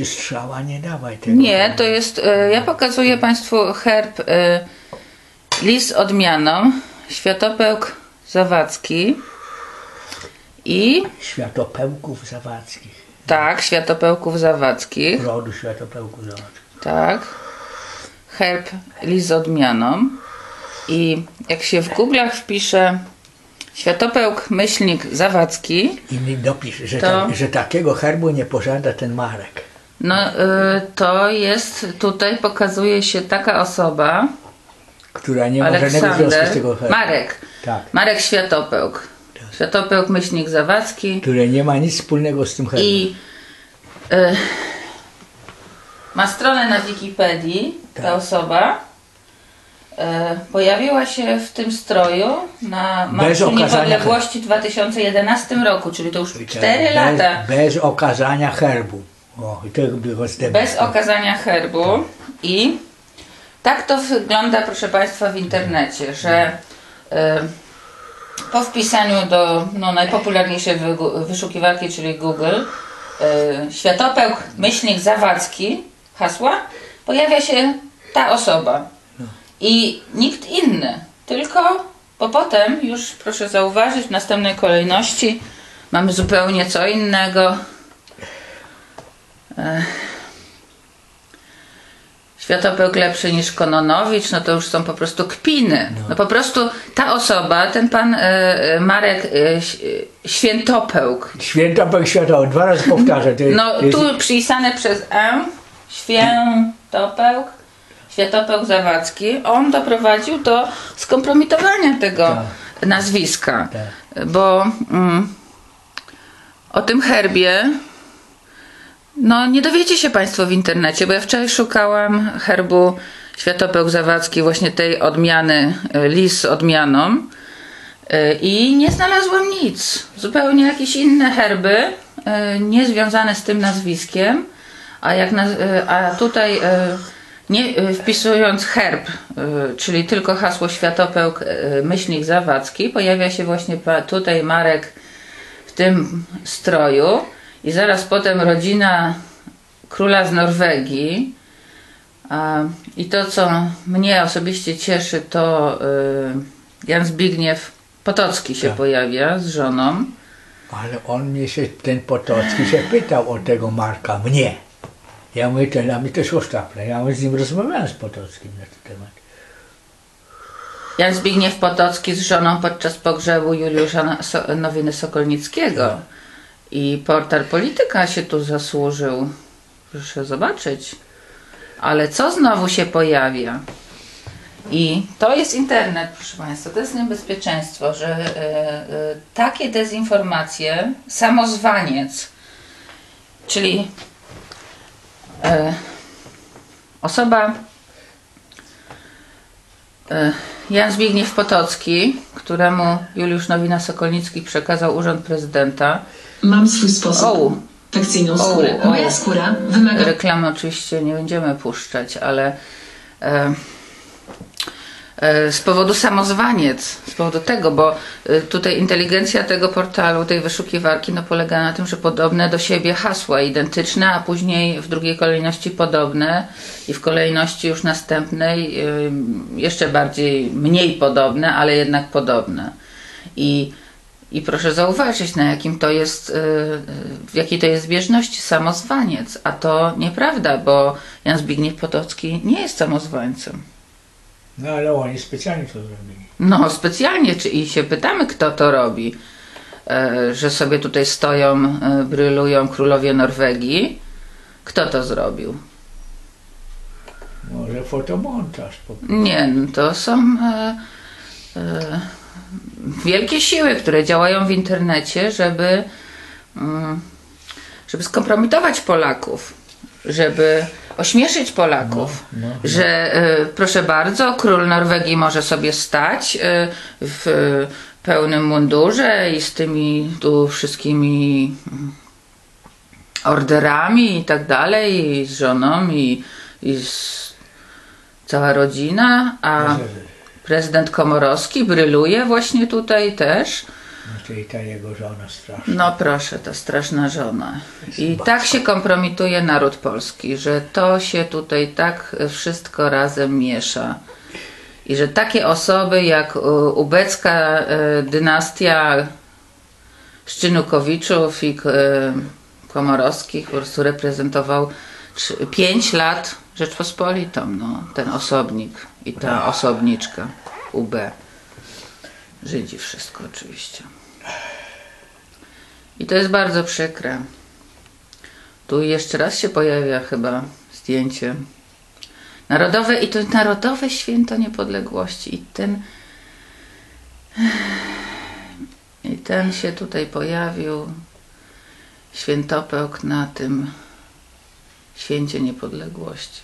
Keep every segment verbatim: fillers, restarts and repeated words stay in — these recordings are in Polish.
Strzała nie dawaj tego. Nie, to jest, ja pokazuję Państwu herb lis z odmianą, światopełk zawadzki i... Światopełków zawadzkich. Tak, światopełków zawadzkich. Rodu światopełków zawadzkich. Tak. Herb lis z odmianą. I jak się w Google'ach wpisze światopełk myślnik zawadzki... I mi dopisz, że, to... ta, że takiego herbu nie posiada ten Marek. No y, to jest, tutaj pokazuje się taka osoba, która nie ma żadnego związku z tego herbu. Marek, tak. Marek Światopełk, tak. Światopełk myślnik zawadzki. Który nie ma nic wspólnego z tym herbem. I y, ma stronę na Wikipedii, tak. ta osoba. y, pojawiła się w tym stroju na Marszu Niepodległości w dwa tysiące jedenastym roku, czyli to już cztery bez, lata. Bez okazania herbu. O, i to by bez okazania herbu. I tak to wygląda, proszę Państwa, w internecie, że y, po wpisaniu do no, najpopularniejszej wy, wyszukiwarki, czyli Google, y, światopełk myślnik zawadzki, hasła, pojawia się ta osoba. I nikt inny, tylko, bo potem już proszę zauważyć, w następnej kolejności mamy zupełnie co innego. Światopełk lepszy niż Kononowicz, no to już są po prostu kpiny. No, no po prostu ta osoba, ten pan e, Marek e, Świętopełk. Świętopełk, Światopełk, dwa razy powtarzę. To no jest... tu przypisane przez E, Świętopełk, Światopełk zawadzki. On doprowadził do skompromitowania tego tak. nazwiska. Tak. Bo mm, o tym herbie no nie dowiecie się Państwo w internecie, bo ja wczoraj szukałam herbu Światopełk zawadzki, właśnie tej odmiany, lis z odmianą i nie znalazłam nic. Zupełnie jakieś inne herby, nie związane z tym nazwiskiem, a, jak na, a tutaj nie, wpisując herb, czyli tylko hasło Światopełk myślnik zawadzki, pojawia się właśnie tutaj Marek w tym stroju. I zaraz potem rodzina króla z Norwegii. A, I to, co mnie osobiście cieszy, to y, Jan Zbigniew Potocki się tak. pojawia z żoną. Ale on mnie się, ten Potocki się pytał o tego Marka, mnie. Ja mówię, to dla mnie też osztaple. Ja z nim rozmawiałem z Potockim na ten temat. Jan Zbigniew Potocki z żoną podczas pogrzebu Juliusza Nowiny Sokolnickiego. Tak. I portal Polityka się tu zasłużył. Proszę zobaczyć. Ale co znowu się pojawia? I to jest internet, proszę Państwa. To jest niebezpieczeństwo, że y, y, takie dezinformacje, samozwaniec, czyli y, osoba y, Jan Zbigniew Potocki, któremu Juliusz Nowina Sokolnicki przekazał urząd prezydenta. Mam swój sposób. O, perfekcyjną skórę. O, o. Moja skóra wymaga... Reklamy oczywiście nie będziemy puszczać, ale e, e, z powodu samozwaniec, z powodu tego, bo e, tutaj inteligencja tego portalu, tej wyszukiwarki no, polega na tym, że podobne do siebie hasła, identyczne, a później w drugiej kolejności podobne i w kolejności już następnej e, jeszcze bardziej, mniej podobne, ale jednak podobne. I I proszę zauważyć, na jakim to jest, w jakiej to jest zbieżności samozwaniec. A to nieprawda, bo Jan Zbigniew Potocki nie jest samozwańcem. No ale oni specjalnie to zrobili. No specjalnie, czy i się pytamy, kto to robi. Że sobie tutaj stoją, brylują królowie Norwegii. Kto to zrobił? Może fotomontaż. Po prostu. Nie, no to są... E, e, wielkie siły, które działają w internecie, żeby, żeby skompromitować Polaków, żeby ośmieszyć Polaków, no, no, no. że proszę bardzo, król Norwegii może sobie stać w pełnym mundurze i z tymi tu wszystkimi orderami i tak dalej, i z żoną, i, i z cała rodzina, a prezydent Komorowski bryluje właśnie tutaj też No to i ta jego żona straszna. No proszę, ta straszna żona. I tak się kompromituje naród polski, że to się tutaj tak wszystko razem miesza. I że takie osoby jak ubecka dynastia Szczynukowiczów i Komorowskich po prostu reprezentował pięć lat Rzeczpospolitą, no, ten osobnik i ta osobniczka U B. Żydzi wszystko oczywiście. I to jest bardzo przykre. Tu jeszcze raz się pojawia chyba zdjęcie narodowe i to Narodowe Święto Niepodległości. I ten i ten się tutaj pojawił, świętopełk na tym Święcie Niepodległości.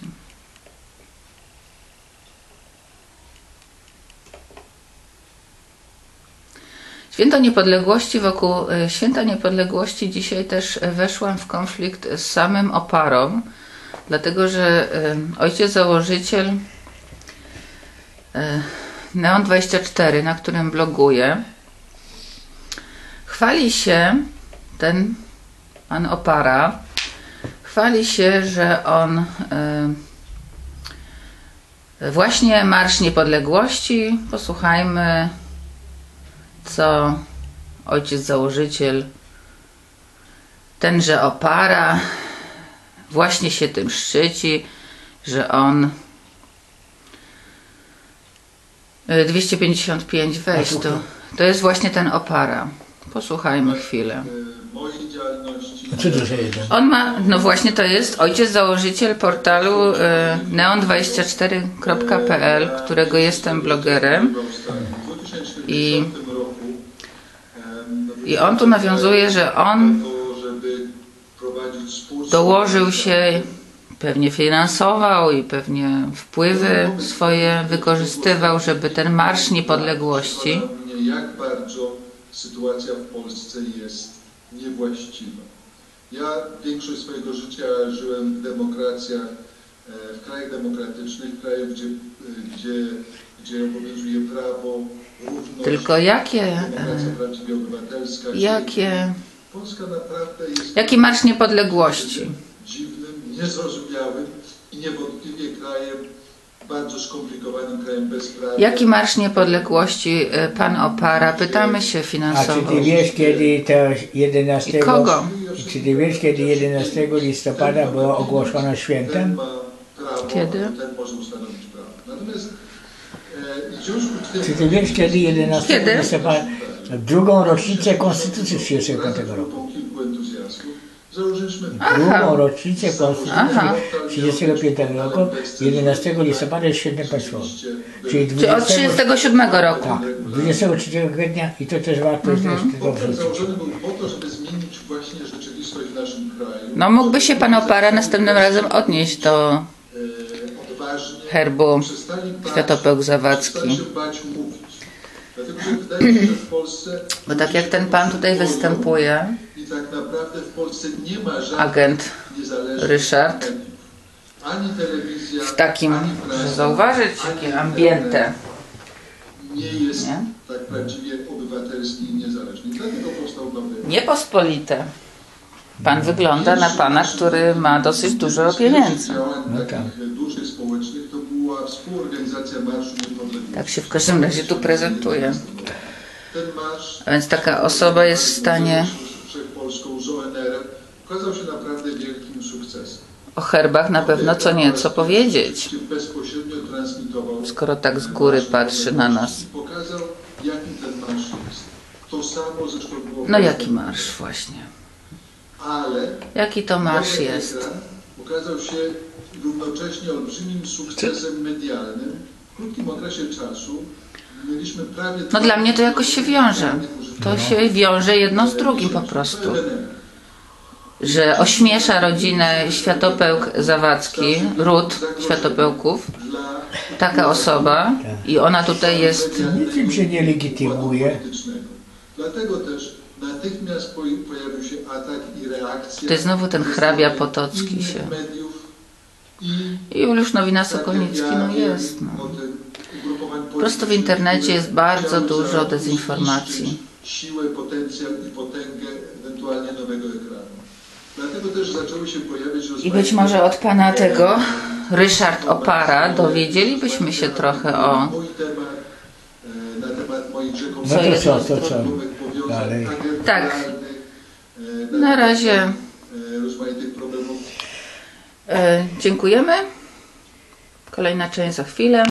Święto Niepodległości, wokół Święta Niepodległości dzisiaj też weszłam w konflikt z samym Oparą, dlatego że ojciec założyciel Neon dwadzieścia cztery, na którym bloguję, chwali się, ten pan Opara, chwali się, że on właśnie Marsz Niepodległości, posłuchajmy, co ojciec założyciel, tenże Opara, właśnie się tym szczyci, że on dwieście pięćdziesiąt pięć, weź to, to jest właśnie ten Opara. Posłuchajmy chwilę. A co to za jeden? On ma, no właśnie to jest ojciec założyciel portalu neon dwadzieścia cztery kropka p l, którego jestem blogerem. I, I on tu nawiązuje, że on dołożył się, pewnie finansował i pewnie wpływy swoje wykorzystywał, żeby ten Marsz Niepodległości, jak bardzo sytuacja w Polsce jest niewłaściwa. Ja większość swojego życia żyłem w demokracjach, w krajach demokratycznych, w krajach, gdzie, gdzie, gdzie obowiązuje prawo, równość, tylko jakie, demokracja prawdziwie obywatelska. jakie, Polska naprawdę jest jaki Marsz Niepodległości? dziwnym, niezrozumiałym i niewątpliwie krajem bardzo skomplikowanym, krajem bezprawia. Jaki Marsz Niepodległości, pan Opara? Pytamy się A finansowo. czy ty wiesz, kiedy to jedenastego... I kogo? Czy ty wiesz, kiedy jedenastego listopada było ogłoszone świętem? Kiedy? Ten może ustanowić prawo. Natomiast e, w związku z tym... Czy ty wiesz, kiedy jedenastego Kiedy? listopada, drugą rocznicę Konstytucji trzydziestego piątego roku? Po kilku entuzjastów założyliśmy... Drugą rocznicę Konstytucji Aha. trzydziestego piątego roku, jedenastego listopada jest świętem państwowym. Czyli Czy od trzydziestego siódmego roku? Tak, dwudziestego trzeciego kwietnia i to też warto jest też tego Potem wrzucić. założony był po to, żeby zmienić właśnie rzeczywistość w naszym kraju. No mógłby się pan Opara następnym razem odnieść do E, odważnie herbu przestali bać, Światopełk Zawadzki. przestali się bać mówić. Dlatego, że wydaje mi się, że w Polsce... Bo tak jak ten pan tutaj występuje, I tak naprawdę w Polsce nie ma żadnych agent niezależnych Ryszard, mediów. Ani telewizja, w takim, ani prasa, że zauważyć ani jakie ambiente. nie jest Nie? tak prawdziwie obywatelski i niezależny. Dlatego powstał nowy... Niepospolite. Pan wygląda na pana, który ma dosyć dużo pieniędzy. działań No takich tak. dużych społecznych to była współorganizacja Marszu Niepodległości. Tak się w każdym razie tu prezentuje. Ten marsz, A więc taka osoba jest w stanie wszechpolską z O N R-em, okazał się naprawdę wielkim sukcesem. o herbach na pewno co nieco powiedzieć, Bezpośrednio transmitował, skoro tak z góry patrzy na nas. pokazał, jaki ten marsz jest. To samo zresztą było... No jaki marsz właśnie? Ale Jaki to marsz nowy jest? ekran okazał się równocześnie olbrzymim sukcesem medialnym. W krótkim okresie czasu mieliśmy prawie... No dla mnie to jakoś się wiąże. To się wiąże jedno z drugim po prostu. Że ośmiesza rodzinę Światopełk Zawadzki, ród Światopełków, taka osoba i ona tutaj jest... Niczym się nie legitymuje. Dlatego też natychmiast pojawił się atak i reakcja... To jest znowu ten hrabia Potocki się. I Juliusz Nowina-Sokolnicki, no jest. No. Po prostu w internecie jest bardzo dużo dezinformacji. siłę, potencjał i potęgę ewentualnie nowego ekranu. Dlatego też zaczęły się pojawiać... I być może od pana tego, Ryszard Opara, dowiedzielibyśmy się trochę o... Mój temat, na temat moich No to jest co, to co? Dalej. Tak. Na razie rozmaitych problemów. e, dziękujemy. Kolejna część za chwilę.